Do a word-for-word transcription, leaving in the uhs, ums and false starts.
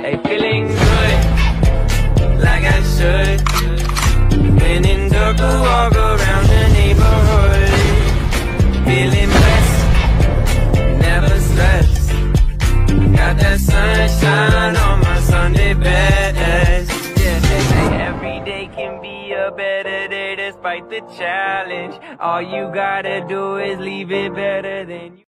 Hey, feeling good, like I should. When in dark, I walk around the neighborhood. Feeling blessed, never stressed. Got that sunshine on my Sunday best. Yeah, hey, every day can be a better day despite the challenge. All you gotta do is leave it better than you.